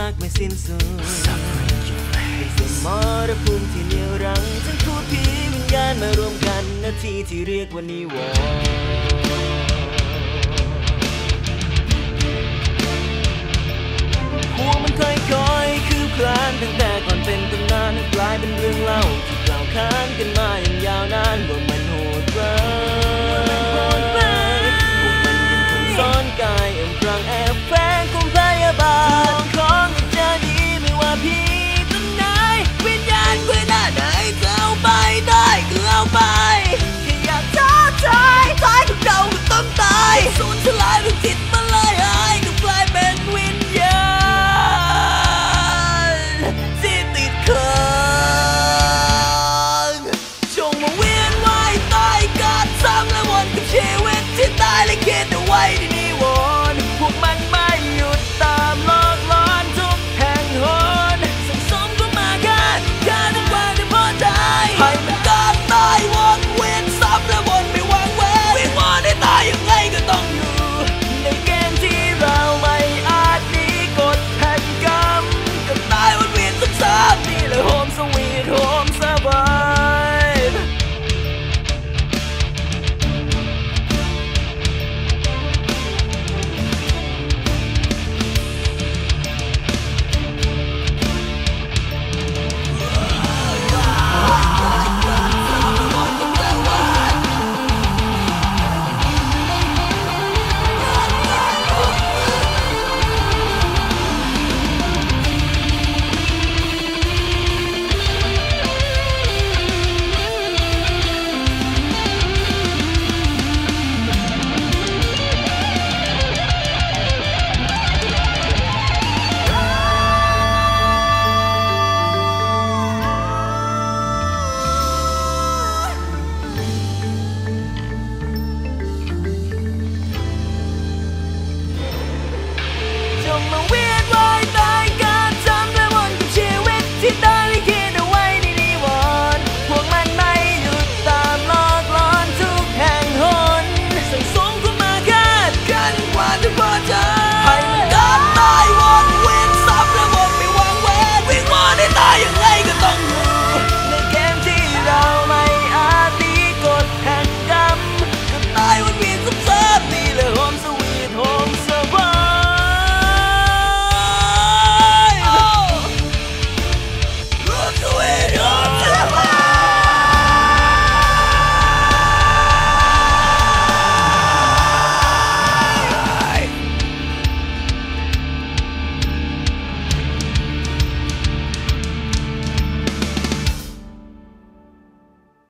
กไม่สิ้นสุดเป็นสมรภูมิที่เหนี่ยวรั้งทั้งพูดผีวิญญาณมารวมกันนาทีที่เรียกว่านิวรณ์หัวมันค่อยๆคืบคลานตั้งแต่ก่อนเป็นตำนานกลายเป็นเรื่องเล่าที่กล่าวขานกันมาอย่าง